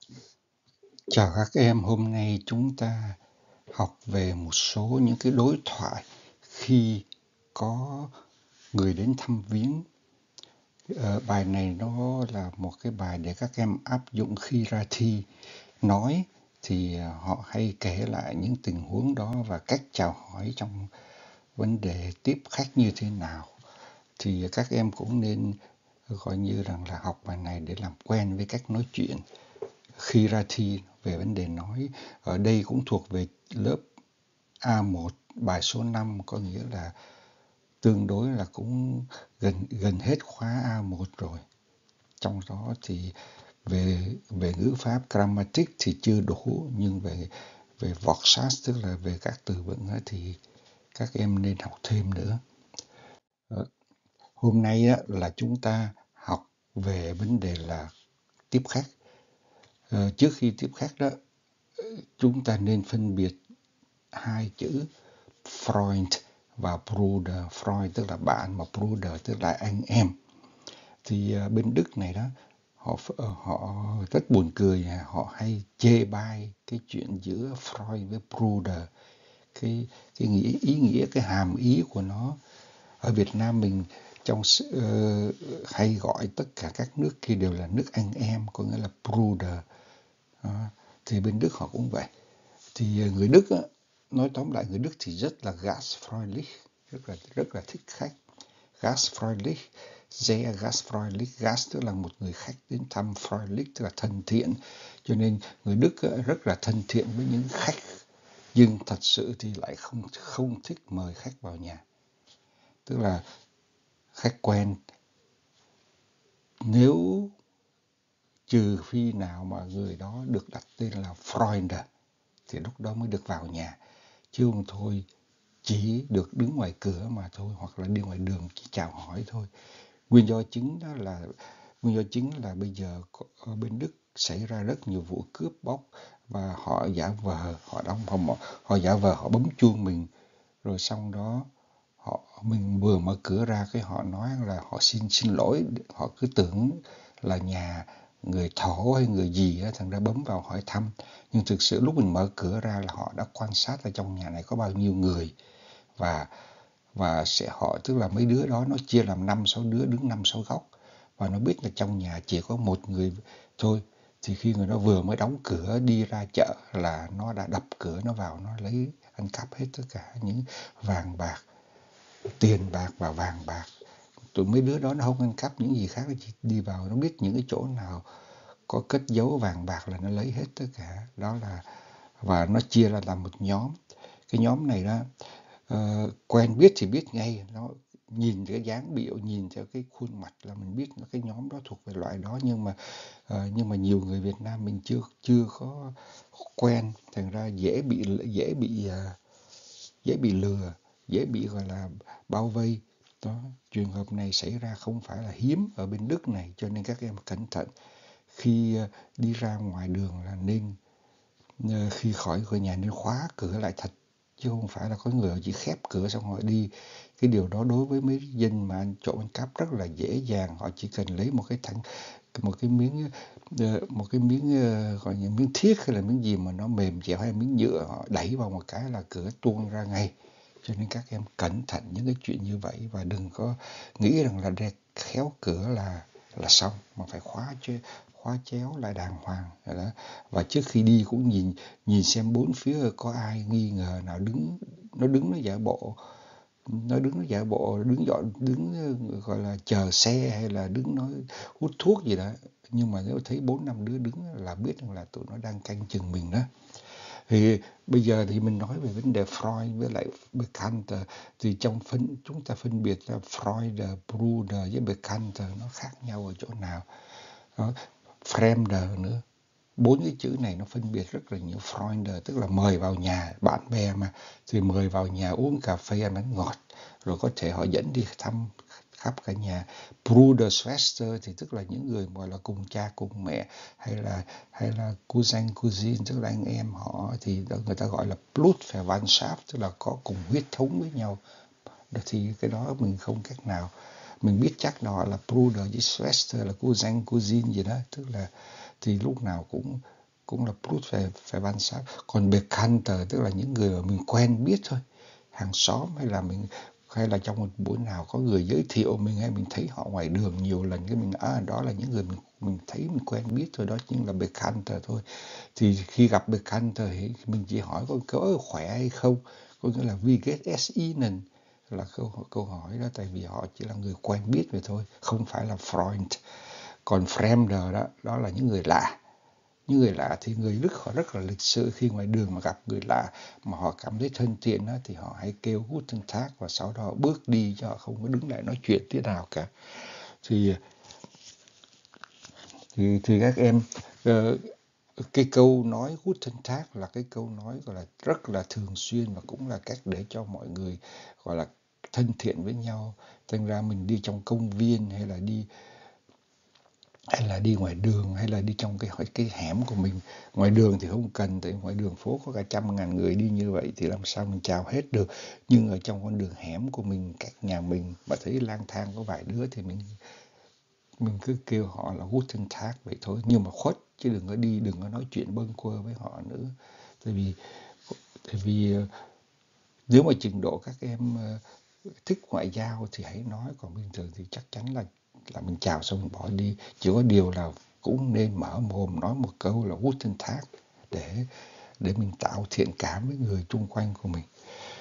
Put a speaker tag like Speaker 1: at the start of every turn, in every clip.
Speaker 1: Chào các em, hôm nay chúng ta học về một số những cái đối thoại khi có người đến thăm viếng. Bài này nó là một cái bài để các em áp dụng khi ra thi nói, thì họ hay kể lại những tình huống đó và cách chào hỏi trong vấn đề tiếp khách như thế nào. Thì các em cũng nên gọi như rằng là học bài này để làm quen với cách nói chuyện khi ra thi về vấn đề nói. Ở đây cũng thuộc về lớp A1 bài số 5, có nghĩa là tương đối là cũng gần hết khóa A1 rồi. Trong đó thì về ngữ pháp grammatic thì chưa đủ, nhưng về Voxas, tức là về các từ vựng thì các em nên học thêm nữa. Hôm nay là chúng ta học về vấn đề là tiếp khách. Trước khi tiếp khách đó, chúng ta nên phân biệt hai chữ Freund và Bruder. Freund tức là bạn, mà Bruder tức là anh em. Thì bên Đức này đó, họ rất buồn cười, họ hay chê bai cái chuyện giữa Freund với Bruder, cái ý nghĩa, cái hàm ý của nó. Ở Việt Nam mình hay gọi tất cả các nước kia đều là nước anh em, có nghĩa là Bruder. Thì bên Đức họ cũng vậy. Thì người Đức á, nói tóm lại người Đức thì rất là Gastfreundlich, rất là thích khách. Gastfreundlich, sehr Gastfreundlich, Gast tức là một người khách đến thăm, Freundlich tức là thân thiện. Cho nên người Đức á, rất là thân thiện với những khách, nhưng thật sự thì lại không thích mời khách vào nhà. Tức là khách quen, nếu trừ phi nào mà người đó được đặt tên là Freund thì lúc đó mới được vào nhà, chứ không thôi chỉ được đứng ngoài cửa mà thôi, hoặc là đi ngoài đường chỉ chào hỏi thôi. Nguyên do chính là bây giờ ở bên Đức xảy ra rất nhiều vụ cướp bóc, và họ giả vờ họ bấm chuông mình, rồi xong đó mình vừa mở cửa ra cái họ nói là họ xin lỗi, họ cứ tưởng là nhà người thổ hay người gì á, thành ra bấm vào hỏi thăm, nhưng thực sự lúc mình mở cửa ra là họ đã quan sát ở trong nhà này có bao nhiêu người, và họ tức là mấy đứa đó nó chia làm 5-6 đứa đứng 5-6 góc, và nó biết là trong nhà chỉ có một người thôi. Thì khi người đó vừa mới đóng cửa đi ra chợ là nó đã đập cửa nó vào, nó lấy ăn cắp hết tất cả những vàng bạc, tiền bạc và vàng bạc. Tụi mấy đứa đó nó không ăn cắp những gì khác, nó chỉ đi vào, nó biết những cái chỗ nào có cất giấu vàng bạc là nó lấy hết tất cả. Đó là, và nó chia ra làm một nhóm. Cái nhóm này đó, quen biết thì biết ngay, nó nhìn cái dáng điệu, nhìn theo cái khuôn mặt là mình biết cái nhóm đó thuộc về loại đó. Nhưng mà nhiều người Việt Nam mình chưa có quen, thành ra dễ bị lừa, dễ bị gọi là bao vây đó. Trường hợp này xảy ra không phải là hiếm ở bên Đức này, cho nên các em cẩn thận khi đi ra ngoài đường, là nên khi khỏi cửa nhà nên khóa cửa lại thật, chứ không phải là có người họ chỉ khép cửa xong họ đi. Cái điều đó đối với mấy dân mà trộm ăn cắp rất là dễ dàng. Họ chỉ cần lấy một cái miếng gọi như miếng thiết hay là miếng gì mà nó mềm dẻo, hay miếng nhựa, họ đẩy vào một cái là cửa tuôn ra ngay. Cho nên các em cẩn thận những cái chuyện như vậy, và đừng có nghĩ rằng là khéo cửa là xong, mà phải khóa chéo lại đàng hoàng đó. Và trước khi đi cũng nhìn xem bốn phía có ai nghi ngờ nào đứng nó giả bộ, gọi là chờ xe, hay là đứng nói hút thuốc gì đó. Nhưng mà nếu thấy 4-5 đứa đứng là biết rằng là tụi nó đang canh chừng mình đó. Thì bây giờ thì mình nói về vấn đề Freund với lại Bekannter. Thì chúng ta phân biệt ra Freund, Bruder với Bekannter nó khác nhau ở chỗ nào đó. Fremder nữa, 4 cái chữ này nó phân biệt rất là nhiều. Freund tức là mời vào nhà, bạn bè mà, thì mời vào nhà uống cà phê, ăn bánh ngọt, rồi có thể họ dẫn đi thăm khắp cả nhà. Bruder Schwester thì tức là những người gọi là cùng cha cùng mẹ, hay là cousin cousine tức là anh em họ, thì người ta gọi là Blutverwandtschaft, tức là có cùng huyết thống với nhau. Thì cái đó mình không cách nào mình biết chắc đó là Bruder với Schwester là cousin cousine gì đó, thì lúc nào cũng là Blutverwandtschaft. Còn Bekannter tức là những người mà mình quen biết thôi, hàng xóm, hay là trong một buổi nào có người giới thiệu mình, hay mình thấy họ ngoài đường nhiều lần, cái mình đó là những người mình thấy mình quen biết thôi, đó chính là Bekannter thôi. Thì khi gặp Bekannter thì mình chỉ hỏi có khỏe hay không, có nghĩa là wie geht es Ihnen, là câu hỏi đó, tại vì họ chỉ là người quen biết vậy thôi, không phải là Freund. Còn Fremder đó là những người lạ. Những người lạ thì người Đức họ rất là lịch sự, khi ngoài đường mà gặp người lạ mà họ cảm thấy thân thiện đó, thì họ hãy kêu Guten Tag và sau đó họ bước đi, cho họ không có đứng lại nói chuyện thế nào cả. Thì các em, cái câu nói Guten Tag là cái câu nói gọi là rất là thường xuyên, và cũng là cách để cho mọi người gọi là thân thiện với nhau. Thành ra mình đi trong công viên, hay là đi ngoài đường, hay là đi trong cái hẻm của mình. Ngoài đường thì không cần, tại ngoài đường phố có cả 100.000 người đi như vậy thì làm sao mình chào hết được. Nhưng ở trong con đường hẻm của mình, cách nhà mình mà thấy lang thang có vài đứa thì mình cứ kêu họ là Guten Tag vậy thôi, nhưng mà khuất, chứ đừng có nói chuyện bâng quơ với họ nữa. Tại vì nếu mà trình độ các em thích ngoại giao thì hãy nói, còn bình thường thì chắc chắn là mình chào xong mình bỏ đi. Chỉ có điều là cũng nên mở mồm nói một câu là Guten Tag để mình tạo thiện cảm với người chung quanh của mình.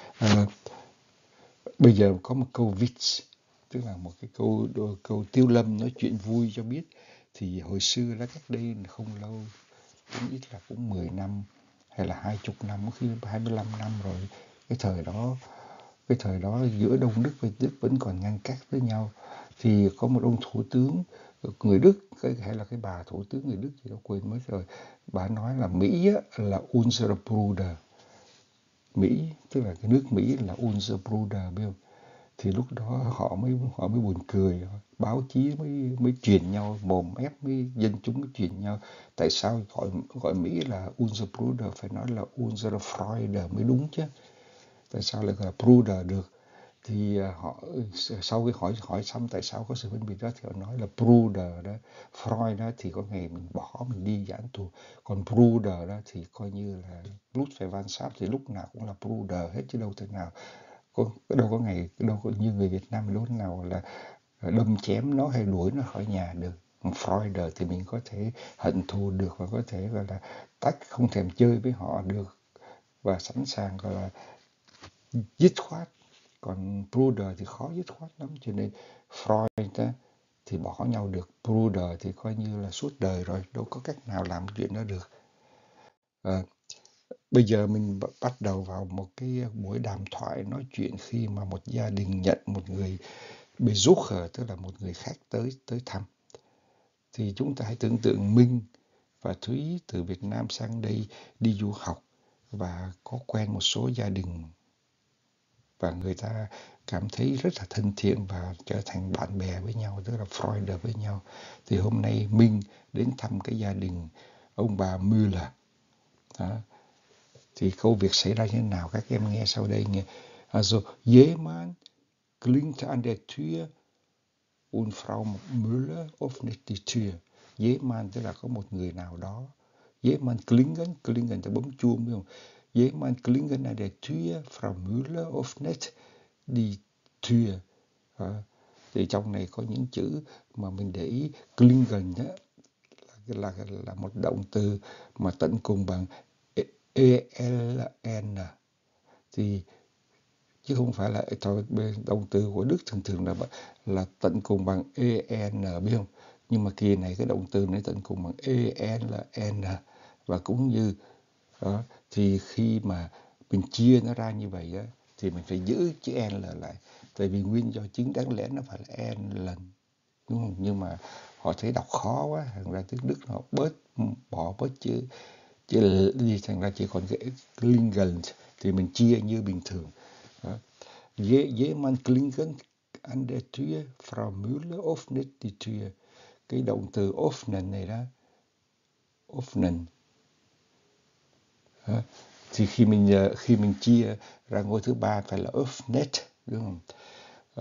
Speaker 1: Bây giờ có một câu vits, tức là một cái câu Tiêu Lâm nói chuyện vui cho biết. Thì hồi xưa đó, cách đây không lâu, cũng ít là cũng 10 năm hay là 20 năm, có khi 25 năm rồi. Cái thời đó giữa Đông Đức và Đức vẫn còn ngăn cách với nhau. Thì có một ông thủ tướng người Đức, hay là cái bà thủ tướng người Đức gì đó quên mất rồi. Bà nói là Mỹ là unser Bruder. Mỹ tức là cái nước Mỹ là unser Bruder, biết không? Thì lúc đó họ mới buồn cười, báo chí mới truyền nhau, mồm ép dân chúng mới truyền nhau, tại sao gọi Mỹ là unser Bruder, phải nói là unser Freund mới đúng chứ, tại sao lại gọi là Bruder được. Thì họ sau khi hỏi xong tại sao có sự phân biệt đó, thì họ nói là Bruder đó, Freund đó thì có ngày mình bỏ, mình đi giãn tù, còn Bruder đó thì coi như là Blutverwandtschaft, thì lúc nào cũng là Bruder hết, chứ đâu thể nào đâu có như người Việt Nam lúc nào là đâm chém nó hay đuổi nó khỏi nhà được. Freud thì mình có thể hận thù được, và có thể gọi là không thèm chơi với họ được, và sẵn sàng gọi là dứt khoát. Còn Bruder thì khó dứt khoát lắm, cho nên Freud thì bỏ nhau được, Bruder thì coi như là suốt đời rồi, đâu có cách nào làm chuyện đó được. Bây giờ mình bắt đầu vào một cái buổi đàm thoại nói chuyện khi mà một gia đình nhận một người Besucher, tức là một người khách tới thăm. Thì chúng ta hãy tưởng tượng Minh và Thúy từ Việt Nam sang đây đi du học, và có quen một số gia đình, và người ta cảm thấy rất là thân thiện và trở thành bạn bè với nhau, tức là Freunde với nhau. Thì hôm nay Minh đến thăm cái gia đình ông bà Müller. Đó. Thì câu việc xảy ra như thế nào các em nghe sau đây nghe. Also, jemand klingt an der Tür und Frau Müller öffnet die Tür. Jemand tức là có một người nào đó. Jemand klingen là bấm chuông, biết không? Jemand klingen an der Tür, Frau Müller öffnet die Tür. Thì trong này có những chữ mà mình để ý. Klingen là một động từ mà tận cùng bằng ELN, thì chứ không phải là động từ của Đức thường là tận cùng bằng EN, biết không? Nhưng mà kỳ này cái động từ này tận cùng bằng ELN, và cũng như đó, thì khi mà mình chia nó ra như vậy á, thì mình phải giữ chữ N lại, tại vì nguyên do chính đáng lẽ nó phải là N lần, đúng không? Nhưng mà họ thấy đọc khó quá, thành ra tiếng Đức họ bỏ bớt chữ gì, thành ra chỉ còn cái Klingen, thì mình chia như bình thường. Đó. Jemand klingelt an der Tür, Frau Müller öffnet die Tür. Cái động từ öffnen này đó, öffnen. Đó. Thì khi mình chia ra ngôi thứ ba phải là öffnet, đúng không?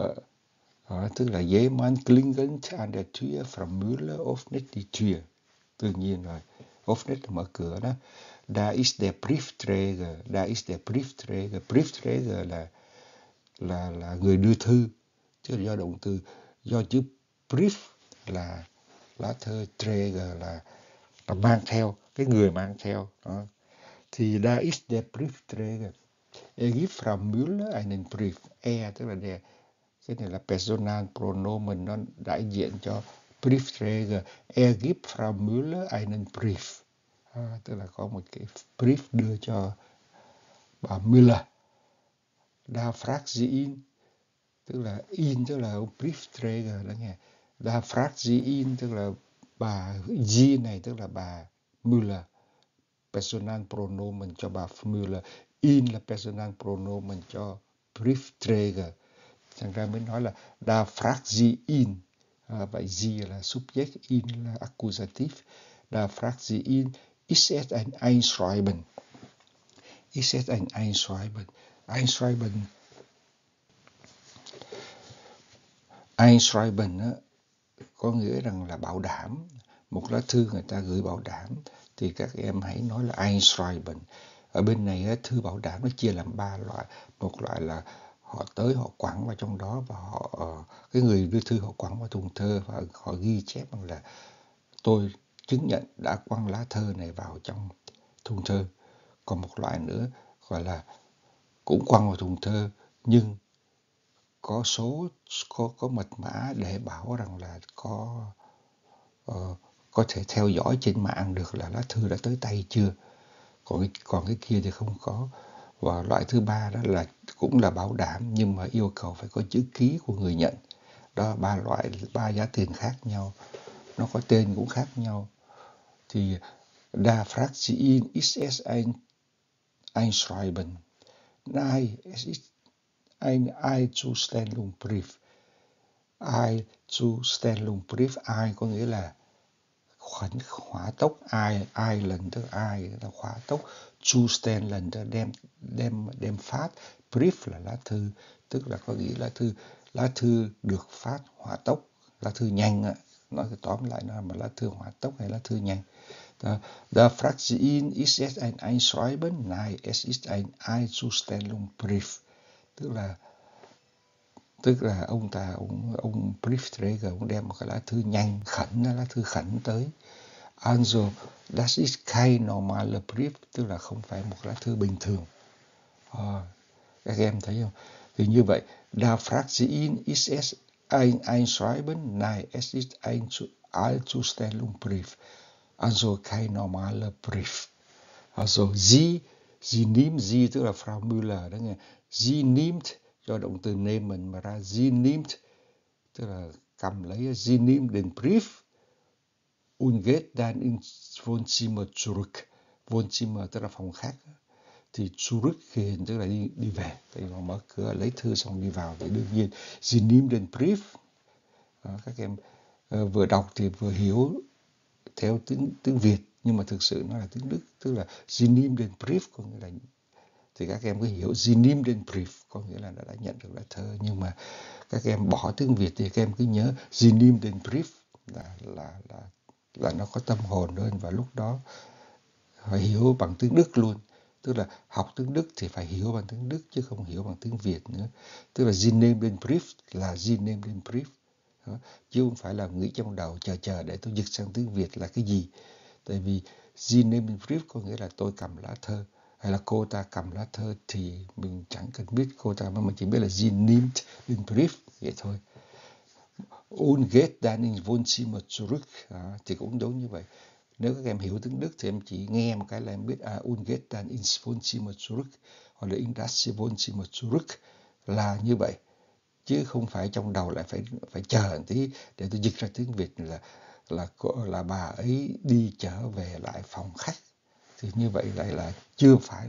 Speaker 1: Tức là jemand klingelt an der Tür, Frau Müller öffnet die Tür. Tự nhiên rồi. Öffnet là mở cửa đó. Da ist der Briefträger. Da ist der Briefträger. Briefträger là người đưa thư. Chứ do động từ, do chữ brief là lá thư, Träger là mang theo, cái người mang theo. Đó. Thì da ist der Briefträger. Gibt Frau Müller einen Brief. Tức là cái này là personal pronomen, nó đại diện cho Briefträger. Gibt Frau Müller einen Brief. Tức là có một cái brief đưa cho bà Müller. Da fragt sie ihn, tức là Briefträger đó nghe. Da fragt sie ihn, tức là bà sie này, tức là bà Müller. Personal pronomen cho bà Müller. In là personal pronomen cho Briefträger. Thành ra mới nói là da fragt sie ihn. Vậy sie là subject, in là accusative. Da fragt sie ihn, ist es ein Einschreiben? Ist es ein Einschreiben? Einschreiben á, có nghĩa rằng là bảo đảm. Một lá thư người ta gửi bảo đảm thì các em hãy nói là Einschreiben. Ở bên này á, thư bảo đảm nó chia làm 3 loại. Một loại là họ tới họ quẳng vào trong đó và cái người đưa thư họ quẳng vào thùng thơ và họ ghi chép rằng là tôi chứng nhận đã quăng lá thơ này vào trong thùng thơ. Còn một loại nữa gọi là cũng quăng vào thùng thơ nhưng có mật mã để bảo rằng là có thể theo dõi trên mạng được là lá thư đã tới tay chưa. Còn cái kia thì không có. Và loại thứ ba đó là cũng là bảo đảm nhưng mà yêu cầu phải có chữ ký của người nhận. Đó, ba giá tiền khác nhau, nó có tên cũng khác nhau. Thì da fragt sie ihn, ist es ein Einschreiben? Nein, es ist ein Einzustellungsbrief. Einzustellungsbrief, ein có nghĩa là hỏa tốc, lần tức ai là hỏa tốc, Zustellen lần tức đem phát, brief là lá thư, tức là có nghĩa lá thư được phát hỏa tốc, lá thư nhanh á. Nói tóm lại nó là lá thư hỏa tốc hay lá thư nhanh. Da fragt sie ihn, ist es ein Einschreiben? Nein, es ist ein Einzustellungsbrief. Tức là ông Briefträger ông đem một cái lá thư nhanh khẩn, lá thư khẩn tới. Also, das ist kein normaler Brief, tức là không phải một lá thư bình thường. Các em thấy không? Thì như vậy, da fragt sie ihn, ist es ein Einschreiben? Nein, es ist ein Einzustellungsbrief. Also kein normaler Brief. Also sie nimmt, sie tức là Frau Müller đó nghe. Sie nimmt, do động từ nehmen mà ra, sie nimmt, tức là cầm lấy, sie nimmt den Brief und geht dann ins Wohnzimmer zurück. Wohnzimmer tức là phòng khách. Thì zurückgehen tức là đi về. Thì mà mở cửa lấy thư xong đi vào thì đương nhiên sie nimmt den Brief. Các em vừa đọc thì vừa hiểu theo tiếng Việt nhưng mà thực sự nó là tiếng Đức, tức là sie nimmt den Brief có nghĩa là, thì các em cứ hiểu sie nimmt den Brief có nghĩa là đã nhận được lá thơ, nhưng mà các em bỏ tiếng Việt thì các em cứ nhớ sie nimmt den Brief là nó có tâm hồn hơn, và lúc đó phải hiểu bằng tiếng Đức luôn. Tức là học tiếng Đức thì phải hiểu bằng tiếng Đức chứ không hiểu bằng tiếng Việt nữa. Tức là sie nimmt den Brief là sie nimmt den Brief. Đó. Chứ không phải là nghĩ trong đầu chờ để tôi dịch sang tiếng Việt là cái gì. Tại vì sie nimmt den Brief có nghĩa là tôi cầm lá thơ, hay là cô ta cầm lá thơ thì mình chẳng cần biết cô ta, mà mình chỉ biết là sie nimmt den Brief vậy thôi. Und geht dann ins Wohnzimmer zurück. Thì cũng đúng như vậy. Nếu các em hiểu tiếng Đức thì em chỉ nghe một cái là em biết und geht dann ins Wohnzimmer zurück hoặc là in das Wohnzimmer zurück là như vậy, chứ không phải trong đầu lại phải chờ một tí để tôi dịch ra tiếng Việt là bà ấy đi trở về lại phòng khách. Thì như vậy lại là chưa phải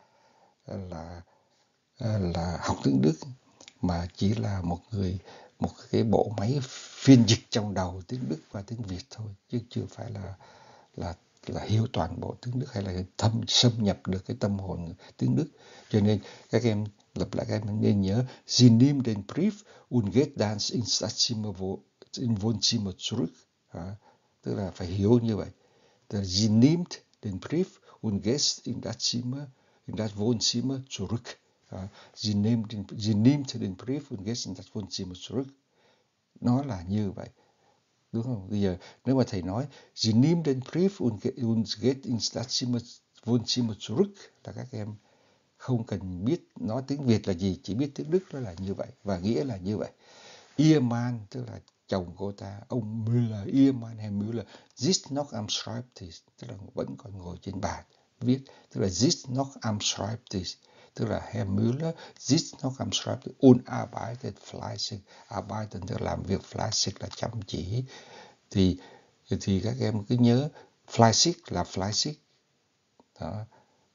Speaker 1: là học tiếng Đức, mà chỉ là một cái bộ máy phiên dịch trong đầu tiếng Đức và tiếng Việt thôi, chứ chưa phải là hiểu toàn bộ tiếng Đức hay là xâm nhập được cái tâm hồn tiếng Đức. Cho nên các em lặp lại, các em nên nhớ sie nimmt den Brief und geht dann ins Wohnzimmer zurück. Tức là phải hiểu như vậy. Sie nimmt den Brief und geht in das Wohnzimmer zurück. Sie nimmt den Brief und geht in das Wohnzimmer zurück. Nó là như vậy, đúng không? Bây giờ nếu mà thầy nói Sie nimmt den Brief und geht in das Wohnzimmer zurück là các em không cần biết nói tiếng Việt là gì, chỉ biết tiếng Đức đó là như vậy và nghĩa là như vậy. Ihr Mann tức là chồng cô ta, ông Müller, Ihr Mann Herr Müller, sitzt noch am Schreibtisch, tức là vẫn còn ngồi trên bàn viết, tức là sitzt noch am Schreibtisch, tức là Herr Müller sitzt noch am Schreibtisch und arbeitet fleißig, arbeiten tức là làm việc, fleißig là chăm chỉ, thì các em cứ nhớ fleißig là fleißig đó.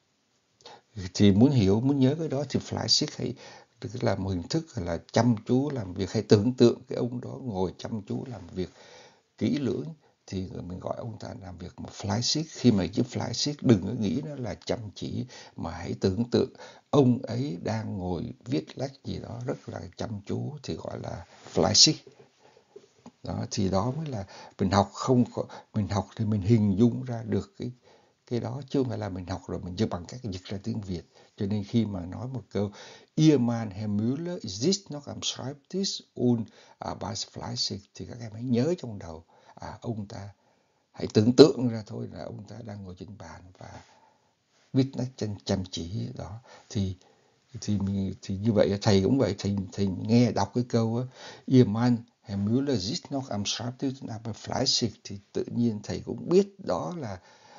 Speaker 1: Thì muốn nhớ cái đó thì fleißig hay tức là một hình thức là chăm chú làm việc, hay tưởng tượng cái ông đó ngồi chăm chú làm việc kỹ lưỡng thì mình gọi ông ta làm việc một fleißig. Khi mà chữ fleißig đừng có nghĩ nó là chăm chỉ, mà hãy tưởng tượng ông ấy đang ngồi viết lách gì đó rất là chăm chú thì gọi là fleißig. Đó thì đó mới là mình học, không có mình học thì mình hình dung ra được cái đó, chứ không phải là mình học rồi mình bằng cách dịch ra tiếng Việt. Cho nên khi mà nói một câu Ihr Mann Herr Müller sitzt noch am Schreibtisch und arbeitet fleißig thì các em hãy nhớ trong đầu, ông ta, hãy tưởng tượng ra thôi là ông ta đang ngồi trên bàn và viết nét chăm chỉ đó. Thì như vậy thầy cũng vậy, thầy nghe đọc cái câu á, Ihr Mann Herr Müller sitzt noch am Schreibtisch und arbeitet fleißig thì tự nhiên thầy cũng biết đó là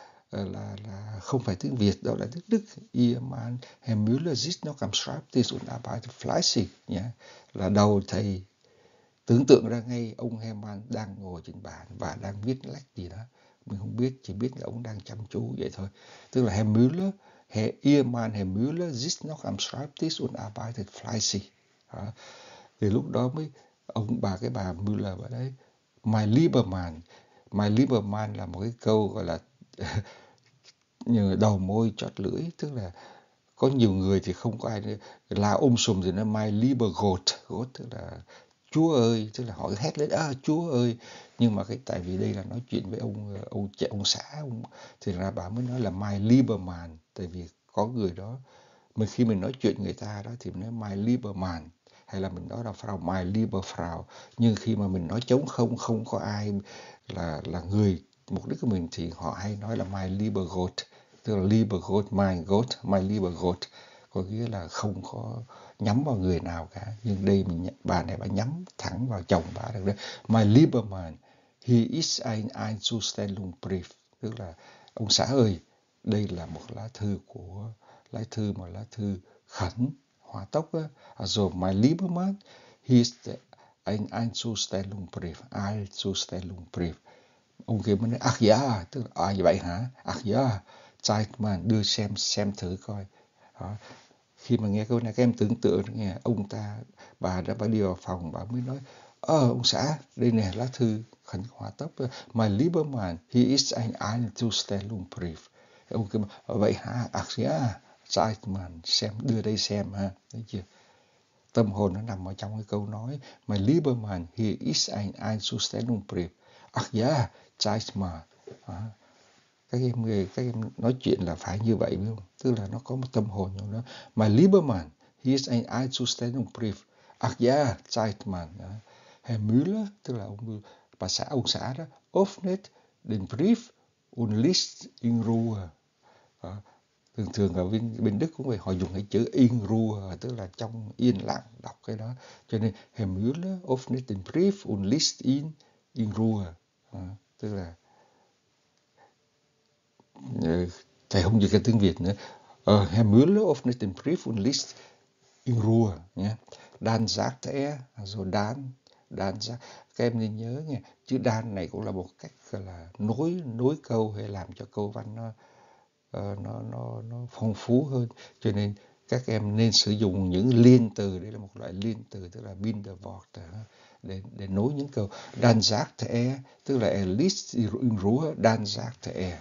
Speaker 1: không phải tiếng Việt, đó là tiếng Đức. Ihr Mann Herr Müller sitzt noch am Schreibtisch und arbeitet fleißig nhé. Là đầu thầy tưởng tượng ra ngay ông Hermann đang ngồi trên bàn và đang viết lách gì đó. Mình không biết, chỉ biết là ông đang chăm chú vậy thôi. Tức là Herr Müller, Ihr Mann Herr Müller sitzt noch am Schreibtisch und arbeitet fleißig. Thì lúc đó mới cái bà Müller vào đấy, mein lieber Mann là một cái câu gọi là đầu môi chót lưỡi, tức là có nhiều người thì không có ai là sùm thì nó mein lieber Gott tức là Chúa ơi, tức là họ hét lên Chúa ơi, nhưng mà tại vì đây là nói chuyện với ông xã, thì ra bà mới nói là mein lieber Mann, tại vì có người đó khi mình nói chuyện người ta đó thì mình nói mein lieber Mann, hay là mình nói là Frau, mein lieber Frau, nhưng khi mà mình nói trống không có ai là người mục đích của mình thì họ hay nói là mein lieber Gott, tức là lieber Gott, mein lieber Gott, có nghĩa là không có nhắm vào người nào cả. Nhưng đây bà này bà nhắm thẳng vào chồng bà được đấy. Mein lieber Mann, hier ist ein Einzustellungsbrief, tức là ông xã ơi, đây là một lá thư khẩn hỏa tốc á. Also mein lieber Mann, hier ist ein Einzustellungsbrief. Ông kia mới nói ach ja, tức là vậy hả? Ach ja, zeig mal, đưa xem thử coi. Đó. Khi mà nghe câu này các em tưởng tượng nghe bà đi vào phòng, bà mới nói ông xã, đây nè lá thư khẩn hỏa tốc, mein lieber Mann, hier ist ein Einzustellungsbrief. Ông kia vậy hả? Ach ja, zeig mal, xem, đưa đây xem ha, thấy chưa? Tâm hồn nó nằm ở trong cái câu nói mein lieber Mann, hier ist ein Einzustellungsbrief. Ach ja, zeig mal. Các em nói chuyện là phải như vậy, phải không? Tức là nó có một tâm hồn trong đó. Mein lieber Mann, hier ist ein Einzustellungsbrief. Ach ja, zeig mal. Herr Müller, tức là ông xã đó, öffnet den Brief und liest in Ruhe. Thường ở bên Đức cũng vậy, họ dùng cái chữ in Ruhe, tức là trong yên lặng đọc cái đó. Cho nên Herr Müller öffnet den Brief und liest in Ruhe. Tức là thầy không dịch cái tiếng Việt nữa. Herr Müller öffnet den Brief und liest in Ruhe nhé. Dann sagt er, also dann sagt, các em nên nhớ nghe, chữ dann này cũng là một cách gọi là nối câu hay làm cho câu văn nó phong phú hơn. Cho nên các em nên sử dụng những liên từ, đây là một loại liên từ, tức là Bindeworte để nối những câu. Dann sagt er, tức là er liest in Ruhe, dann sagt er.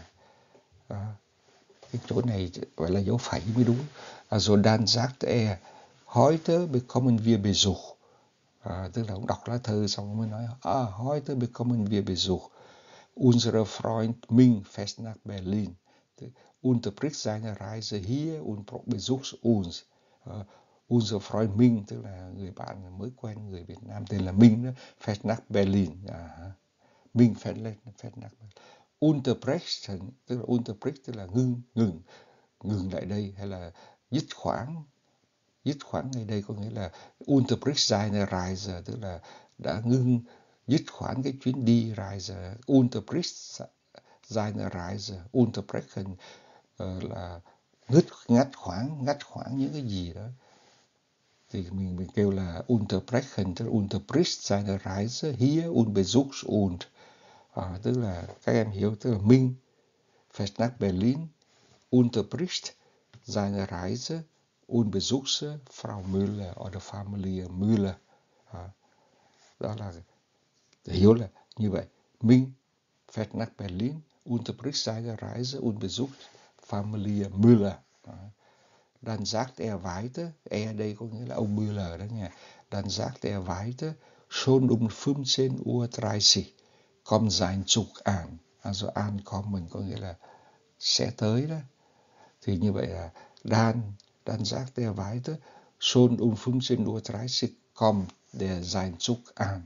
Speaker 1: Cái chỗ này gọi là dấu phẩy mới đúng. Also dann sagt er, heute bekommen wir Besuch. Tức là ông đọc lá thư xong mới nói, heute bekommen wir Besuch. Unsere Freund Ming fährt nach Berlin. Unterbricht seine Reise hier und besucht uns. Unser Freund Minh, tức là người bạn mới quen người Việt Nam tên là Minh đó, fährt nach Berlin. Minh fährt nach Berlin. Unterbrecht, tức là Unterbricht tức là ngừng lại đây, hay là dứt khoản ngay đây có nghĩa là Unterbricht seine Reise, tức là đã dứt khoản cái chuyến đi Reise. Unterbricht seine Reise, Unterbrechen là ngắt khoản những cái gì đó, thì mình kêu là Unterbrechen, tức là Unterbricht seine Reise hier und besucht uns. Tức là các em hiểu, tức là Minh fährt nach Berlin, unterbricht seine Reise und besucht Frau Müller oder Familie Müller. Đó là hiểu là như vậy. Minh fährt nach Berlin, unterbricht seine Reise und besucht Familie Müller. Dann sagt er weiter, đây có nghĩa là ông Müller đó nha. Dann sagt er weiter, schon 15:30 Uhr kommt sein Zug an. Also ankommen có nghĩa là sẽ tới đó. Thì như vậy là dann sagt er weiter, schon 15:30 Uhr kommt sein Zug an.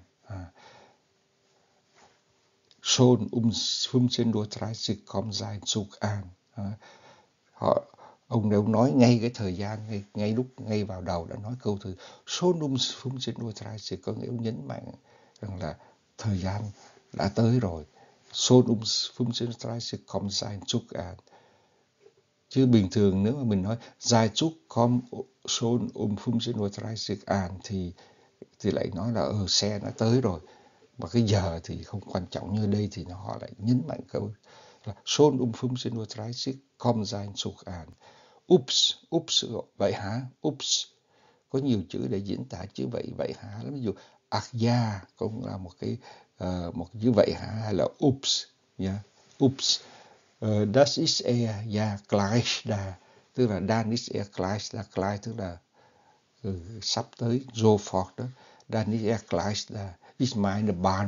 Speaker 1: Schon 15:30 Uhr kommt sein Zug an. Ông nói ngay cái thời gian, ngay vào đầu đã nói câu từ schon 15:30 Uhr, có nghĩa ông nhấn mạnh rằng là thời gian đã tới rồi. Schon 15:30 Uhr kommt sein Zug an. Chứ bình thường nếu mà mình nói sein Zug kommt schon 15:30 Uhr an thì lại nói là xe đã tới rồi. Và cái giờ thì không quan trọng, như đây thì họ lại nhấn mạnh câu là schon 15:30 Uhr kommt sein Zug an. Ups, vậy hả? Ups, có nhiều chữ để diễn tả chữ vậy hả lắm. Ví dụ ach ja cũng là một chữ vậy hả, hay là ups, yeah. Ups, das ist ja gleich da, tức là dann ist gleich da, gleich tức là sắp tới, sofort đó. Dann ist gleich da, ich meine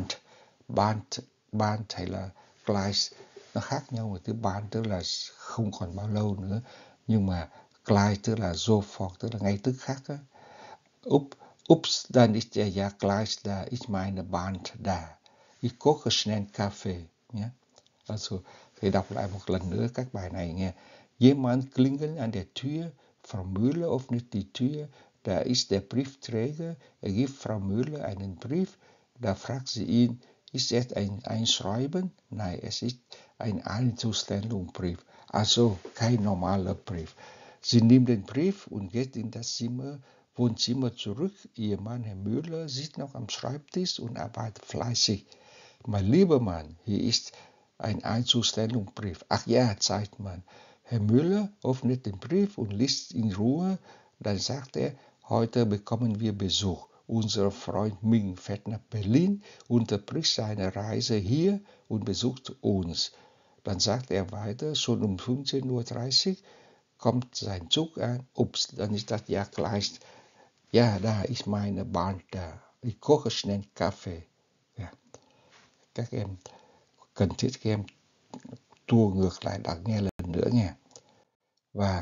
Speaker 1: bald hay là gleich nó khác nhau. Một từ bald tức là không còn bao lâu nữa, nhưng mà gleich tức là sofort, tức là ngay tức khắc á. Ups, dann ist ja gleich da, ich meine bald da. Ich koche schnell Kaffee. Nhé. Also, thì đọc lại một lần nữa các bài này nghe. Jemand klingelt an der Tür, Frau Müller öffnet die Tür, da ist der Briefträger, gibt Frau Müller einen Brief, da fragt sie ihn, ist es ein Einschreiben? Nein, es ist ein Einzustellungsbrief, also kein normaler Brief. Sie nimmt den Brief und geht in das Wohnzimmer zurück. Ihr Mann, Herr Müller, sitzt noch am Schreibtisch und arbeitet fleißig. Mein lieber Mann, hier ist ein Einzustellungsbrief. Ach ja, sagt man. Herr Müller öffnet den Brief und liest in Ruhe. Dann sagt er, heute bekommen wir Besuch. Unser Freund Ming fährt nach Berlin, unterbricht seine Reise hier und besucht uns. Dann sagt er weiter, schon 15:30 Uhr kommt sein Zug an. Ups, dann ist das ja gleich. Ja, da ist meine Bahn da. Ich koche schnell Kaffee. Ja. Các em cần thiết các em tua ngược lại đọc nghe lần nữa nha. Và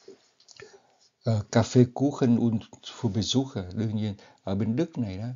Speaker 1: cà phê Kuchen und für Besucher, đương nhiên ở bên Đức này đó,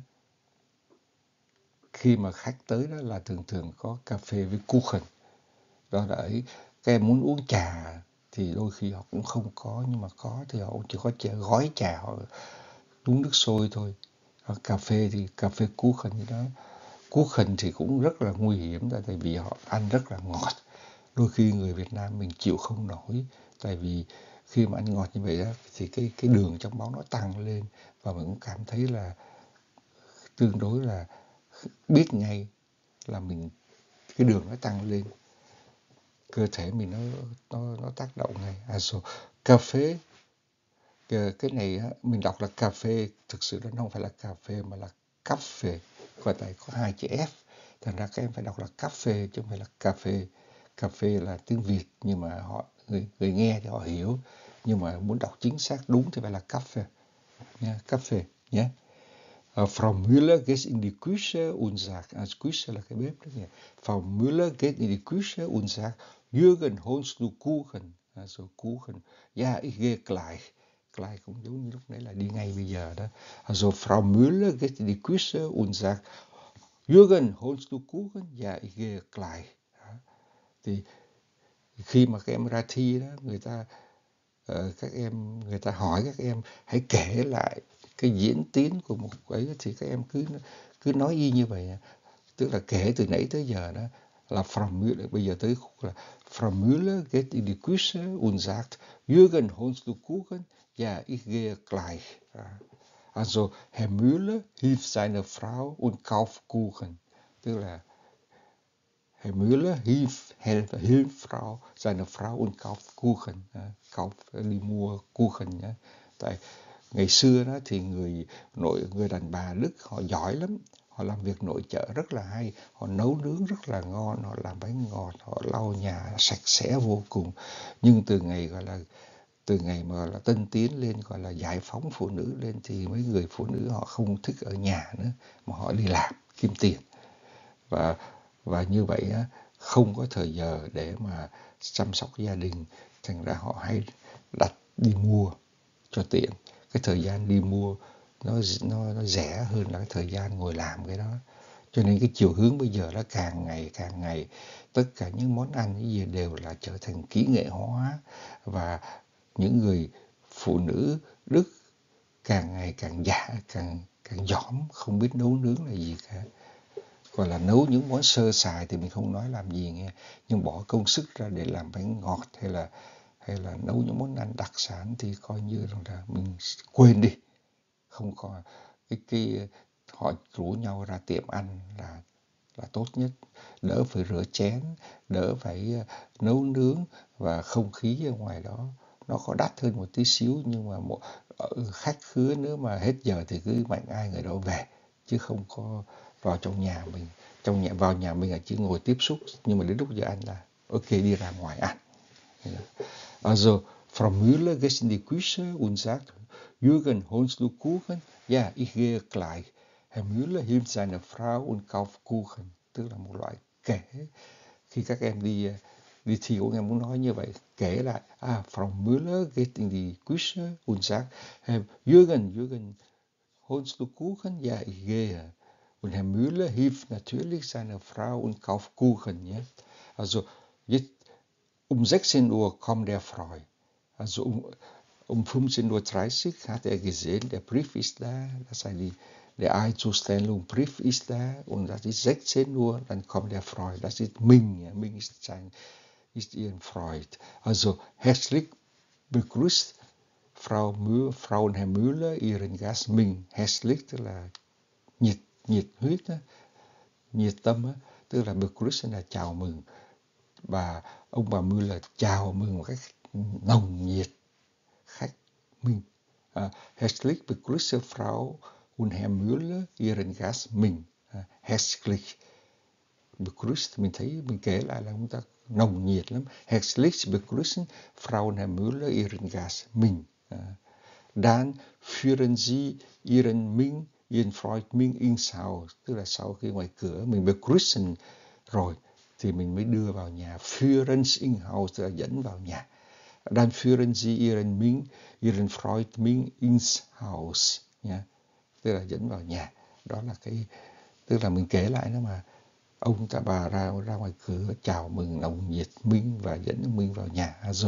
Speaker 1: khi mà khách tới đó là thường có cà phê với Kuchen. Đó là ấy, các em muốn uống trà thì đôi khi họ cũng không có, nhưng mà có thì họ chỉ có gói trà, họ uống nước sôi thôi. Cà phê thì cà phê Kuchen gì đó. Kuchen thì cũng rất là nguy hiểm, tại vì họ ăn rất là ngọt. Đôi khi người Việt Nam mình chịu không nổi, tại vì khi mà ăn ngọt như vậy đó thì cái đường trong máu nó tăng lên, và mình cũng cảm thấy là tương đối là biết ngay là cái đường nó tăng lên, cơ thể mình nó tác động ngay. Also cà phê, cái này mình đọc là cà phê, thực sự nó không phải là cà phê mà là cà phê, và tại có 2 chữ F, thành ra các em phải đọc là cà phê chứ không phải là cà phê. Cà phê là tiếng Việt, nhưng mà người nghe thì họ hiểu, nhưng mà muốn đọc chính xác đúng thì phải là cà phê nha, cà phê nhé. Frau Müller geht in die Küche und sagt, Küche là cái bếp đó nhỉ. Frau Müller geht in die Küche und sagt, Jürgen, holst du Kuchen? Also Kuchen. Ja, ich gehe gleich. Gleich cũng giống như lúc nãy là đi ngay bây giờ đó. Also Frau Müller geht in die Küche und sagt, Jürgen, holst du Kuchen? Ja, ich gehe gleich. Thì khi mà các em ra thi đó, người ta hỏi các em hãy kể lại cái diễn tiến của một ấy, thì các em cứ nói y như vậy, tức là kể từ nãy tới giờ đó, là Frau Müller, bây giờ tới khúc là Frau Müller geht in die Küche und sagt, Jürgen, holst du Kuchen? Ja, ich gehe gleich. Also Herr Müller hilft seiner Frau und kauft Kuchen, tức là Herr Müller hilft seine Frau und kauft Kuchen, đi mua Kuchen nhé. Tại ngày xưa đó thì người đàn bà Đức họ giỏi lắm, họ làm việc nội trợ rất là hay, họ nấu nướng rất là ngon, họ làm bánh ngọt, họ lau nhà sạch sẽ vô cùng. Nhưng từ ngày mà gọi là tân tiến lên, gọi là giải phóng phụ nữ lên, thì mấy người phụ nữ họ không thích ở nhà nữa mà họ đi làm kiếm tiền, và như vậy á, không có thời giờ để mà chăm sóc gia đình, thành ra họ hay đặt đi mua cho tiện. Cái thời gian đi mua nó rẻ hơn là cái thời gian ngồi làm cái đó. Cho nên cái chiều hướng bây giờ nó càng ngày tất cả những món ăn như vậy đều là trở thành kỹ nghệ hóa, và những người phụ nữ Đức càng ngày càng dỏm, không biết nấu nướng là gì cả. Gọi là nấu những món sơ sài thì mình không nói làm gì nghe, nhưng bỏ công sức ra để làm bánh ngọt hay là nấu những món ăn đặc sản thì coi như là mình quên đi, không còn cái họ rủ nhau ra tiệm ăn là tốt nhất, đỡ phải rửa chén, đỡ phải nấu nướng, và không khí ở ngoài đó nó có đắt hơn một tí xíu, nhưng mà khách khứa nữa mà hết giờ thì cứ mạnh ai người đó về, chứ không có vào trong nhà mình. Vào nhà mình là chỉ ngồi tiếp xúc, nhưng mà đến lúc giờ ăn là ok, đi ra ngoài ăn. Also Frau Müller geht in die Küche und sagt, Jürgen, holst du Kuchen? Ja, ich gehe gleich. Herr Müller hilft seiner Frau und kauft Kuchen. Tức là một loại kể. Khi các em đi thi của em muốn nói như vậy, kể lại, Frau Müller geht in die Küche und sagt, Jürgen, holst du Kuchen? Ja, ich gehe. Und Herr Müller hilft natürlich seiner Frau und kauft Kuchen. Ja? Also jetzt um 16 Uhr kommt der Freund. Also um 15:30 Uhr hat er gesehen, der Brief ist da, das heißt der Einzustellung Brief ist da, und das ist 16 Uhr, dann kommt der Freund. Das ist Ming. Ja? Ming ist ihren Freund. Also herzlich begrüßt Frau und Herr Müller ihren Gast Ming. Herzlich tức là nhiệt huyết đó, nhiệt tâm đó, tức là begrüßen là chào mừng, và ông bà Müller chào mừng một cách nồng nhiệt khách Minh. Herzlich begrüße Frau und Herr Müller ihren Gast Minh. Herzlich begrüßt, mình kể lại là chúng ta nồng nhiệt lắm. Herzlich begrüßen Frau und Herr Müller ihren Gast Minh. Dann führen Sie ihren Freund Minh ins Haus, tức là sau khi ngoài cửa mình begrüßen rồi thì mình mới đưa vào nhà. Führen ins Haus tức là dẫn vào nhà. Dann führen Sie ihren Freund Minh ins Haus, nha, tức là dẫn vào nhà. Đó là tức là mình kể lại đó mà ông ta bà ra ngoài cửa chào mừng nồng nhiệt Minh và dẫn Minh vào nhà. Also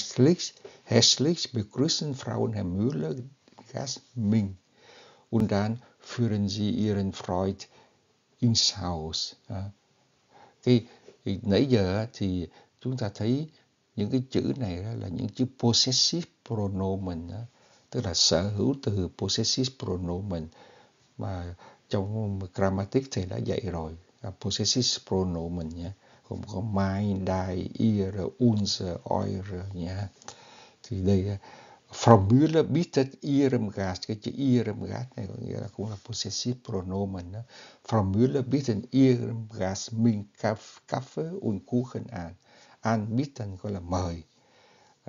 Speaker 1: herzlich begrüßen Frau und Herr Müller Gast Minh. Und dann führen Sie ihren Freund ins Haus. Thì nãy giờ thì chúng ta thấy những cái chữ này là những chữ possessive pronomen, tức là sở hữu từ possessive pronomen mà trong grammatic thầy đã dạy rồi. Possessive pronomen nhé, gồm có mein, dein, ihre, unser, eure nhé. Thì đây Frau Müller bittet ihrem Gast, cái chữ ihrem Gast này có nghĩa là cũng là possessive pronomen đó. Frau Müller bittet ihrem Gast Minh Kaffee und Kuchen an. Anbieten gọi là mời.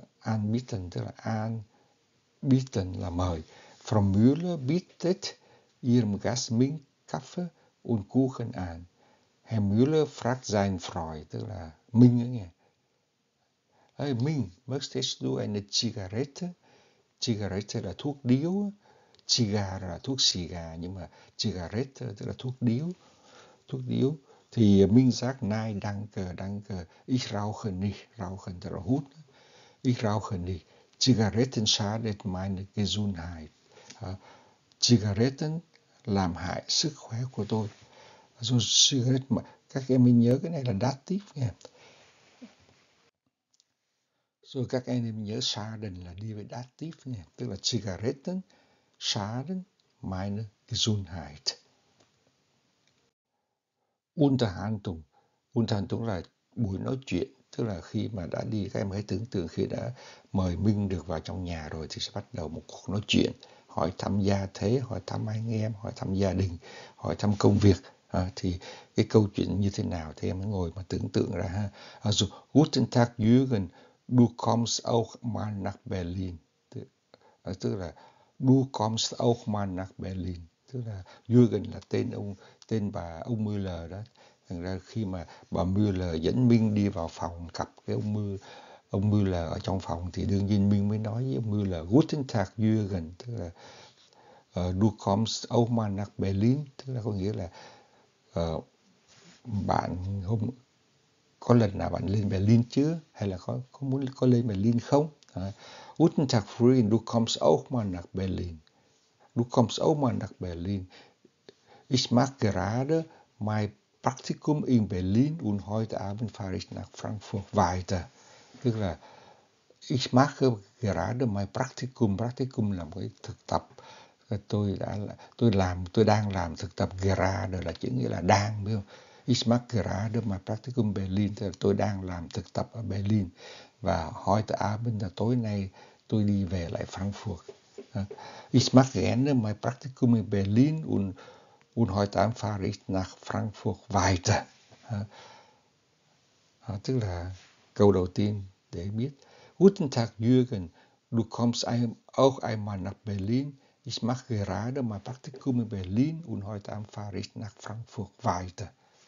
Speaker 1: Anbieten tức là anbieten là mời. Frau Müller bittet ihrem Gast Ming Kaffee und Kuchen an. Herr Müller fragt seinen Freund, tức là Minh ấy nghe. Hey Minh, möchtest du eine Zigarette? Zigarette là thuốc điếu, cigar là thuốc xì gà, nhưng mà cigarette tức là thuốc điếu. Thì Minh sagt, nein, danke, ich rauche nicht, rauchen tức là hút. Ich rauche nicht. Zigaretten schadet meine Gesundheit. Zigaretten làm hại sức khỏe của tôi. So, cigarette mà các em mình nhớ cái này là dative nha. Rồi các em nhớ schaden là đi với dative nha, tức là Zigaretten schaden meine Gesundheit. Unterhaltung là buổi nói chuyện, tức là khi mà đã đi, các em hãy tưởng tượng khi đã mời Minh được vào trong nhà rồi thì sẽ bắt đầu một cuộc nói chuyện, hỏi thăm gia thế, hỏi thăm anh em, hỏi thăm gia đình, hỏi thăm công việc. Thì cái câu chuyện như thế nào thì em ngồi mà tưởng tượng ra ha. Also, guten Tag Jürgen, du kommst auch mal nach Berlin. Tức là du kommst auch mal nach Berlin. Tức là Jürgen là tên bà ông Müller đó. Thành ra khi mà bà Müller dẫn Minh đi vào phòng gặp cái ông Müller ở trong phòng thì đương nhiên Minh mới nói với ông Müller guten Tag Jürgen, tức là du kommst auch mal nach Berlin, tức là có nghĩa là bạn có lần nào bạn lên Berlin chưa, hay là có lên Berlin không? Guten Tag Freund, du kommst auch mal nach Berlin. Du kommst auch mal nach Berlin. Ich mache gerade mein Praktikum in Berlin und heute Abend fahre ich nach Frankfurt weiter. Tức là ich mache gerade mein Praktikum. Praktikum là một cái thực tập. Tôi đang làm thực tập. Gerade là chữ nghĩa là đang, biết không? Ich mache gerade mein Praktikum Berlin, tức là tôi đang làm thực tập ở Berlin. Và heute Abend là tối nay tôi đi về lại Frankfurt. Ich mache gerne mein Praktikum in Berlin und heute Abend fahre ich nach Frankfurt weiter. Tức là câu đầu tiên để biết. Guten Tag Jürgen, du kommst auch einmal nach Berlin. Ich mache gerade mein Praktikum in Berlin und heute Abend fahre ich nach Frankfurt weiter.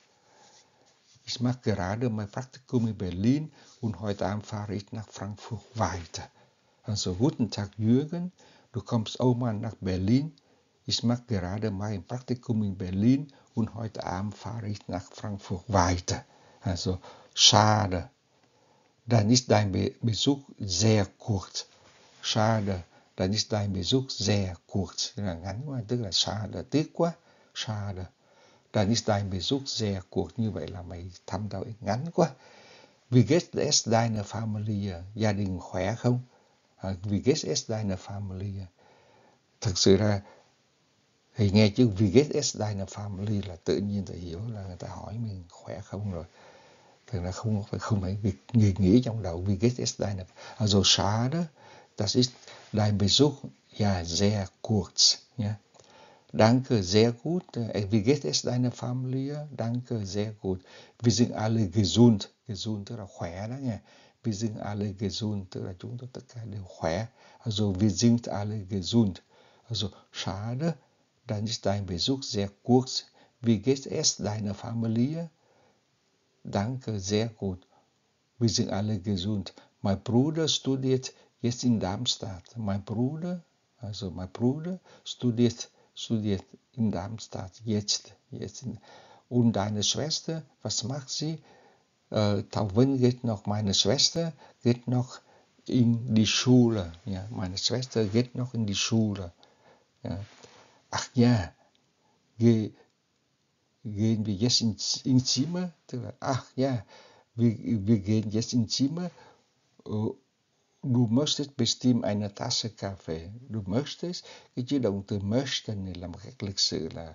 Speaker 1: Ich mache gerade mein Praktikum in Berlin und heute Abend fahre ich nach Frankfurt weiter. Also, guten Tag Jürgen, du kommst auch mal nach Berlin. Ich mache gerade mein Praktikum in Berlin und heute Abend fahre ich nach Frankfurt weiter. Also, schade. Dann ist dein Besuch sehr kurz. Schade. Dann ist dein Besuch sehr kurz. Tức là ngắn quá, tức là schade, tiếc quá. Schade. Dann ist dein Besuch sehr kurz. Như vậy là mày thăm tao ngắn quá. Wie geht es deiner Familie? Gia đình khỏe không? Wie geht es deiner Familie? Thực sự ra thì nghe chữ Wie geht es deiner Familie là tự nhiên ta hiểu là người ta hỏi mình khỏe không rồi. Thực ra không phải nghĩ trong đầu Wie geht es deiner. Also schade, das ist dein Besuch ja sehr kurz. Ja. Danke, sehr gut. Wie geht es deiner Familie? Danke, sehr gut. Wir sind alle gesund. Gesund tức là khỏe đó nha. Wir sind alle gesund tức là chúng tôi tất cả đều khỏe. Also wir sind alle gesund. Also schade, dann ist dein Besuch sehr kurz. Wie geht es deiner Familie? Danke, sehr gut. Wir sind alle gesund. Mein Bruder studiert jetzt in Darmstadt. Mein Bruder studiert in Darmstadt jetzt. Und deine Schwester, was macht sie? Tauvin geht noch, meine Schwester geht noch in die Schule. Ja, meine Schwester geht noch in die Schule. Ja. Ach ja, gehen wir jetzt ins Zimmer? Ach ja, wir gehen jetzt ins Zimmer. Du möchtest bestimmt eine Tasse Kaffee. Du möchtest, cái chữ động từ möchten này là một cách lịch sự là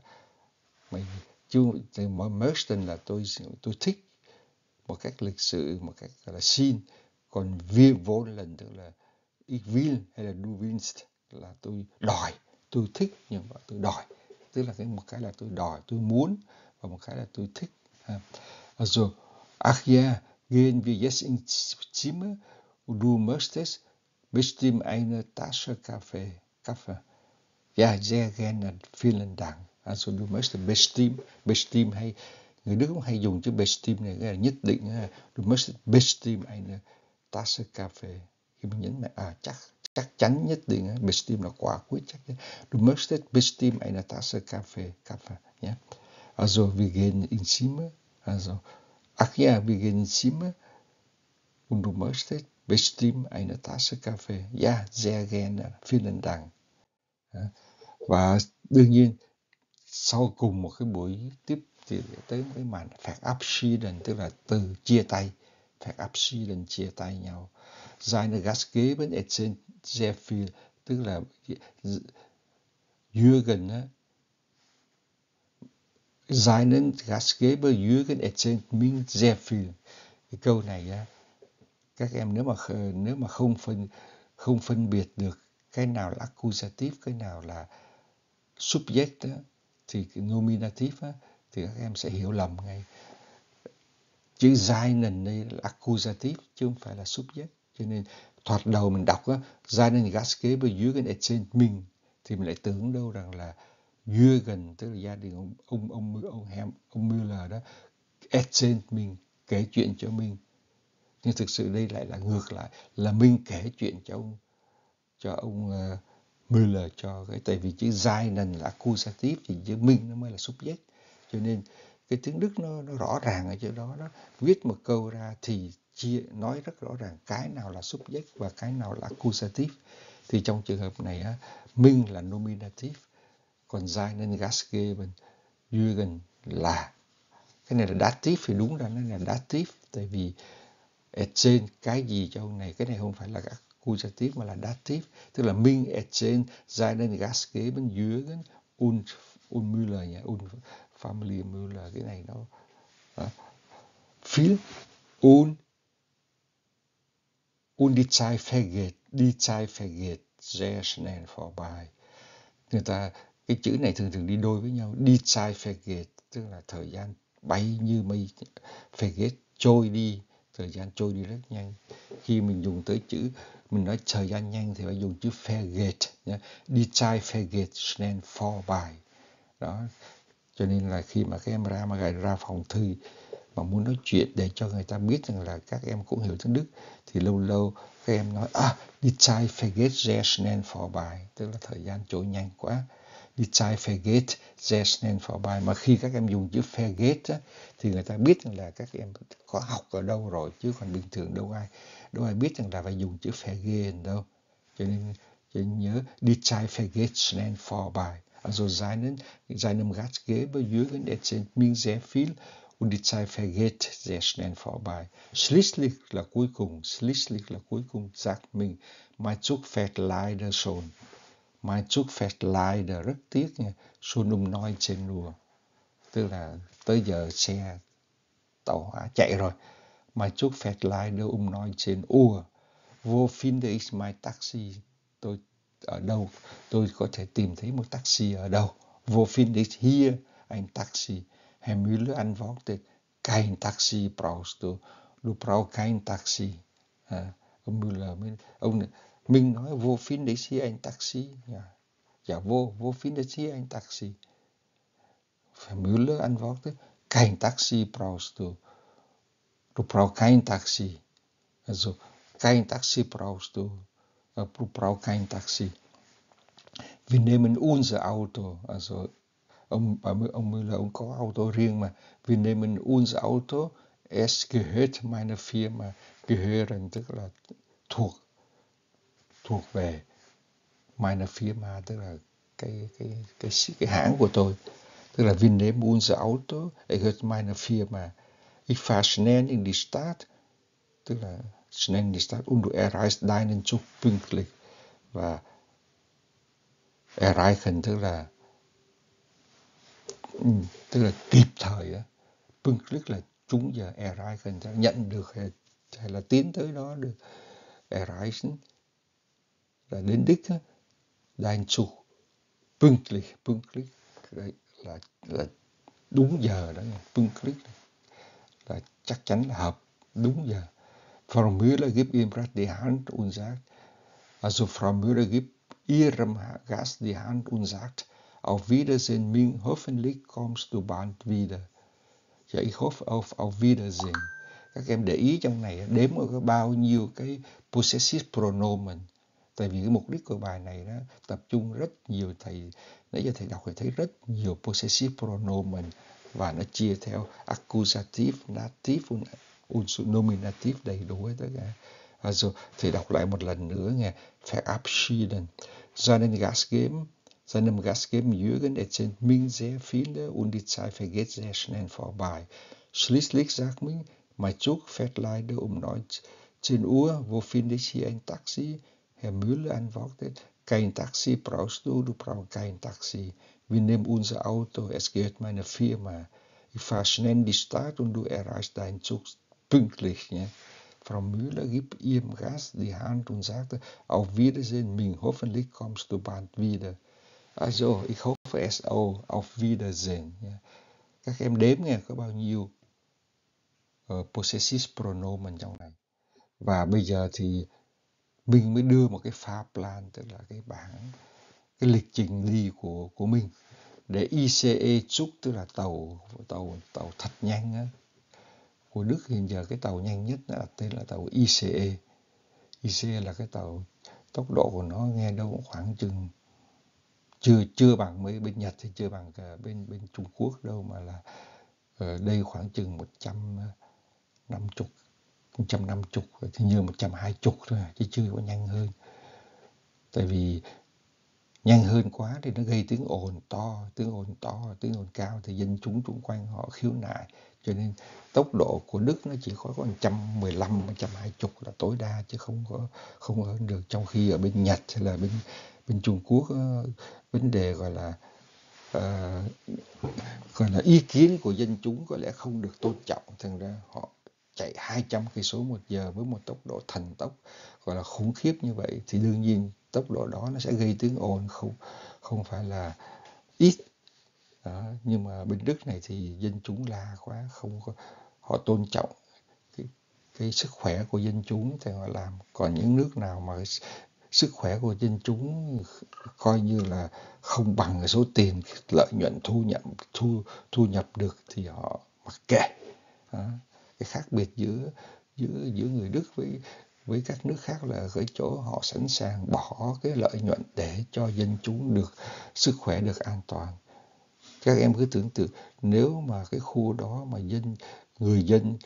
Speaker 1: möchten là tôi thích, một cách lịch sự, một cách gọi là xin. Còn wir wollen tức là ich will hay là du willst là tôi đòi, tôi thích nhưng mà tôi đòi. Tức là một cái là tôi đòi, tôi muốn, và một cái là tôi thích. Also, ach ja, gehen wir jetzt ins Zimmer und du möchtest bestimmt eine Tasse Kaffee. Ja, sehr gerne, vielen Dank. Also du möchtest bestimmt hay người Đức cũng hay dùng chữ bestimmt này, nghĩa là nhất định. Du möchtest bestimmt eine Tasse Kaffee. Khi mình nhấn mạnh chắc chắn nhất định, bestimmt là quả quyết chắc chắn. Du möchtest bestimmt eine Tasse Kaffee. Ja. Also wir gehen ins Zimmer. Also, ach ja, wir gehen ins Zimmer und du möchtest bestimmt eine Tasse Kaffee. Ja, sehr gerne, vielen Dank. Và đương nhiên sau cùng một cái buổi tiếp thì tới cái màn verabschieden, tức là từ chia tay, verabschieden chia tay nhau. Seine Gastgeber erzählt sehr viel, tức là Jürgen á, seinen Gastgeber Jürgen erzählt mir sehr viel. Cái câu này á, các em nếu mà không phân biệt được cái nào là accusative, cái nào là subject á, thì cái nominative á, thì các em sẽ hiểu lầm ngay. Chữ seinen đây là accusative chứ không phải là subject, cho nên thoạt đầu mình đọc á, seinen Gastgeber Jürgen erzählt mir, thì mình lại tưởng đâu rằng là Jürgen, tức là gia đình ông Müller đó, erzählt mir, kể chuyện cho mình. Nhưng thực sự đây lại là ngược lại, là mình kể chuyện cho ông Müller, cho cái, tại vì chữ seinen là accusative thì chữ mình nó mới là subject, cho nên cái tiếng Đức nó rõ ràng ở chỗ đó. Nó viết một câu ra thì nói rất rõ ràng cái nào là subject và cái nào là accusative. Thì trong trường hợp này á, mình là nominative, còn seinen Gastgeber Jürgen là, cái này là dative, thì đúng ra nó là dative, tại vì erzählen cái gì cho ông này, cái này không phải là accusative mà là dative, tức là mình erzählen seinen Gastgeber Jürgen und Müller nhỉ, und Familie Müller, cái này nó viel und die Zeit vergeht sehr schnell vorbei. Người ta cái chữ này thường đi đôi với nhau, die Zeit vergeht tức là thời gian bay như mây, vergeht trôi đi, thời gian trôi đi rất nhanh. Khi mình dùng tới chữ, mình nói thời gian nhanh thì phải dùng chữ vergeht nhé. Die Zeit vergeht schnell vorbei. Đó, cho nên là khi mà các em ra phòng thi mà muốn nói chuyện để cho người ta biết rằng là các em cũng hiểu tiếng Đức, thì lâu lâu các em nói die Zeit vergeht sehr schnell vorbei, tức là thời gian trôi nhanh quá. Die Zeit vergeht sehr schnell vorbei. Mà khi các em dùng chữ vergeht á, thì người ta biết rằng là các em có học ở đâu rồi, chứ còn bình thường đâu ai biết rằng là phải dùng chữ vergehen đâu. Cho nên nhớ die Zeit vergeht schnell vorbei. Also seinem Gastgeber Jürgen erzählt mir sehr viel und die Zeit vergeht sehr schnell vorbei. Schließlich là cuối cùng, sagt mình, mein Zug fährt leider schon. Mein Zug fährt leider, rất tiếc nha, schon 19 Uhr, tức là tới giờ xe tàu hỏa chạy rồi. Mein Zug fährt leider 19 Uhr. Wo finde ich mein Taxi? Tôi ở đâu? Tôi có thể tìm thấy một taxi ở đâu? Wo finde ich hier ein Taxi? Herr Müller antwortet, kein Taxi brauchst du. Du brauchst kein Taxi. Ông Müller, mình nói, wo finde ich hier ein Taxi? Ja, wo finde ich hier ein Taxi? Herr Müller antwortet, kein Taxi brauchst du. Du brauchst kein Taxi. Also, kein Taxi brauchst du. Du brauchst kein Taxi. Wir nehmen unser Auto. Also, ông Müller, ông có auto riêng mà. Wir nehmen unser Auto. Es gehört meiner Firma. Gehören tức là thuộc về. Meiner Firma tức là cái hãng của tôi. Tức là wir nehmen unser Auto. Es gehört meiner Firma. Ich fahre schnell in die Stadt. Tức là schnell in die Stadt und du erreichst deinen Zug pünktlich. Và erreichen tức là kịp thời á. Pünktlich là trúng giờ, erreichen tức là nhận được hay là tiến tới đó được. Erreichen là đến đích á. Dein Zug pünktlich là đúng giờ đó nha. Pünktlich là chắc chắn là hợp đúng giờ. Frau Müller gibt ihm gerade die Hand und sagt, also Frau Müller gibt Ihrem Gast die Hand und sagt, auf Wiedersehen, mich hoffentlich kommst du bald wieder. Ja, ich hoffe auf Wiedersehen. Các em để ý trong này đếm có bao nhiêu cái possessive pronomen. Tại vì cái mục đích của bài này nó tập trung rất nhiều, nãy giờ thầy đọc thì thấy rất nhiều possessive pronomen và nó chia theo accusative, dative und nominative đầy đủ hết tất cả. Also, thầy đọc lại một lần nữa nghe. Verabschieden. Seinem Gastgeber Jürgen erzählt mich sehr viele und die Zeit vergeht sehr schnell vorbei. Schließlich sagt mich, mein Zug fährt leider um 19 Uhr. Wo finde ich hier ein Taxi? Herr Müller antwortet, kein Taxi brauchst du brauchst kein Taxi. Wir nehmen unser Auto, es gehört meiner Firma. Ich fahre schnell in die Stadt und du erreichst deinen Zug pünktlich. Ne? Frau Müller gibt ihrem Gast die Hand und sagte, auf Wiedersehen, Ming, hoffentlich kommst du bald wieder. Also, ich hoffe es auch, auf Wiedersehen. Yeah. Các em đếm nghe có bao nhiêu possessive pronomen trong này. Và bây giờ thì mình mới đưa một cái Fahrplan, tức là cái bảng, cái lịch trình đi của mình. Để ICE Zug, tức là tàu thật nhanh á. Của Đức hiện giờ cái tàu nhanh nhất là tên là tàu ICE. ICE là cái tàu tốc độ của nó nghe đâu khoảng chừng chưa bằng mấy bên Nhật thì chưa bằng cả bên Trung Quốc đâu, mà là ở đây khoảng chừng 150 thì như 120 thôi chứ chưa có nhanh hơn. Tại vì nhanh hơn quá thì nó gây tiếng ồn cao thì dân chúng xung quanh họ khiếu nại, cho nên tốc độ của Đức nó chỉ có 115, 120 là tối đa chứ không hơn được. Trong khi ở bên Nhật hay là bên Trung Quốc vấn đề gọi là ý kiến của dân chúng có lẽ không được tôn trọng, thành ra họ chạy 200 cây số một giờ với một tốc độ thần tốc gọi là khủng khiếp như vậy, thì đương nhiên tốc độ đó nó sẽ gây tiếng ồn không phải là ít. Đó. Nhưng mà bên Đức này thì dân chúng la quá, không có, họ tôn trọng cái sức khỏe của dân chúng thì họ làm. Còn những nước nào mà sức khỏe của dân chúng coi như là không bằng số tiền lợi nhuận thu nhập được thì họ mặc kệ. Đó. Cái khác biệt giữa người Đức với các nước khác là ở chỗ họ sẵn sàng bỏ cái lợi nhuận để cho dân chúng được sức khỏe được an toàn. Các em cứ tưởng tượng nếu mà cái khu đó mà người dân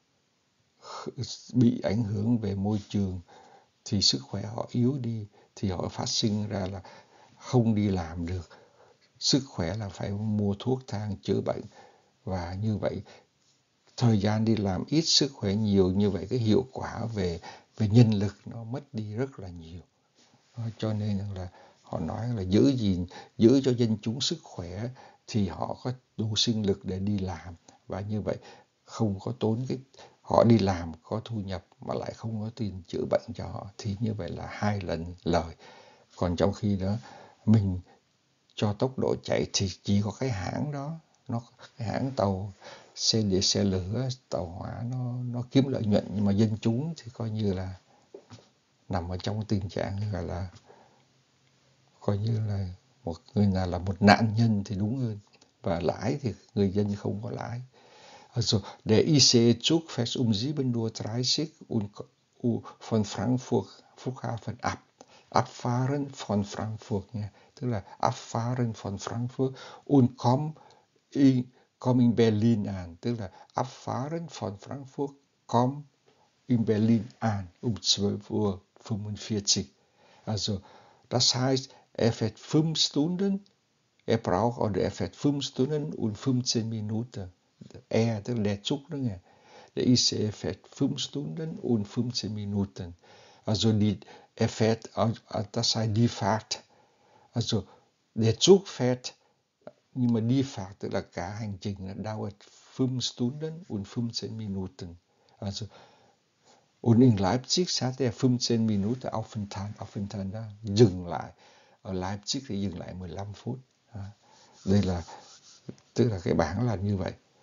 Speaker 1: bị ảnh hưởng về môi trường thì sức khỏe họ yếu đi, thì họ phát sinh ra là không đi làm được, sức khỏe là phải mua thuốc thang chữa bệnh, và như vậy thời gian đi làm ít, sức khỏe nhiều, như vậy cái hiệu quả về nhân lực nó mất đi rất là nhiều. Cho nên là họ nói là giữ cho dân chúng sức khỏe thì họ có đủ sinh lực để đi làm, và như vậy không có tốn họ đi làm có thu nhập mà lại không có tiền chữa bệnh cho họ, thì như vậy là 2 lần lời. Còn trong khi đó mình cho tốc độ chạy thì chỉ có cái hãng đó, cái hãng tàu xe lửa, tàu hỏa nó kiếm lợi nhuận, nhưng mà dân chúng thì coi như là nằm ở trong tình trạng gọi là coi như là một nạn nhân thì đúng hơn, và lãi thì người dân không có lãi. Also der ICE-Zug fährt um 7:30 Uhr und von Frankfurt Flughafen ab. Abfahren von Frankfurt nha, tức là abfahren von Frankfurt und komm in Berlin an, tức là abfahren von Frankfurt komm in Berlin an 12:45 Uhr. Also das heißt, er fährt 5 Stunden, er fährt 5 Stunden und 15 Minuten. Tức là der Zug đó nghe. Der ICE fährt 5 Stunden und 15 Minuten. Also er fährt, das heißt die Fahrt. Also der Zug fährt, nhưng mà die Fahrt tức là cả hành trình là dauert 5 Stunden und 15 Minuten. Also und in Leipzig hat er 15 Minuten Aufenthalt đó, dừng lại. Ở Leipzig thì dừng lại 15 phút. Đây là tức là cái bảng là như vậy.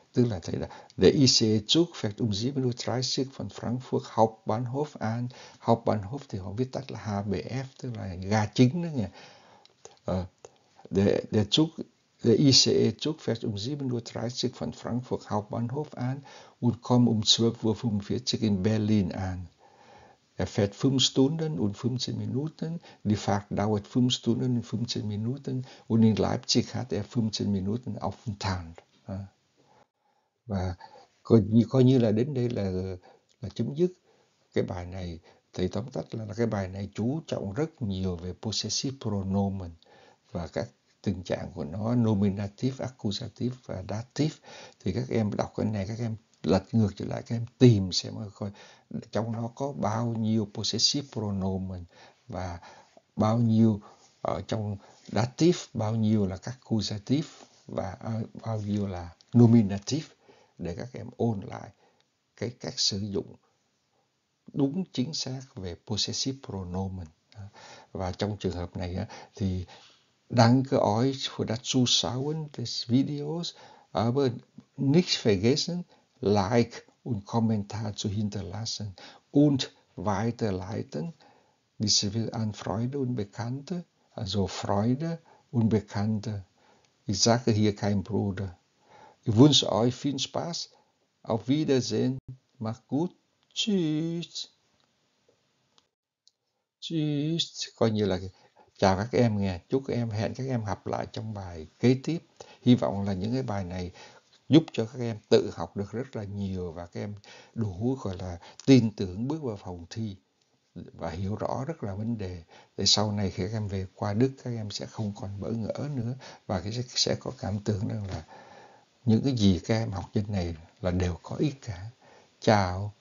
Speaker 1: Tức là thế là der ICE-Zug fährt um 7:30 Uhr von Frankfurt Hauptbahnhof an. Hauptbahnhof thì họ viết tắt là HBF, tức là ga chính đó nha. Der Zug, der ICE-Zug fährt um 7:30 Uhr von Frankfurt Hauptbahnhof an und kommt um 12:45 Uhr in Berlin an. Er fährt 5 Stunden und 15 Minuten, die Fahrt dauert 5 Stunden und 15 Minuten und in Leipzig hat er 15 Minuten Aufenthalt. Và coi như là đến đây là chấm dứt cái bài này. Thì tóm tắt là cái bài này chú trọng rất nhiều về possessive pronomen và các tình trạng của nó, nominative, accusative và dative. Thì các em đọc cái này, các em lật ngược trở lại, các em tìm xem coi trong nó có bao nhiêu possessive pronomen và bao nhiêu ở trong dative, bao nhiêu là các accusative và bao nhiêu là nominative, để các em ôn lại cái cách sử dụng đúng chính xác về possessive pronomen. Và trong trường hợp này thì danke euch für das Zuschauen des Videos, aber nicht vergessen, Like und Kommentar zu hinterlassen und weiterleiten. Diese will an Freunde und Bekannte, also Freunde und Bekannte. Ich sage hier kein Bruder. Ich wünsche euch viel Spaß. Auf Wiedersehen. Macht gut. Tschüss. Tschüss. Coi như là chào các em nghe. Chúc các em, hẹn các em học lại trong bài kế tiếp. Hy vọng là những cái bài này giúp cho các em tự học được rất là nhiều và các em đủ gọi là tin tưởng bước vào phòng thi và hiểu rõ rất là vấn đề, để sau này khi các em về qua Đức các em sẽ không còn bỡ ngỡ nữa và sẽ có cảm tưởng rằng là những cái gì các em học trên này là đều có ích cả. Chào.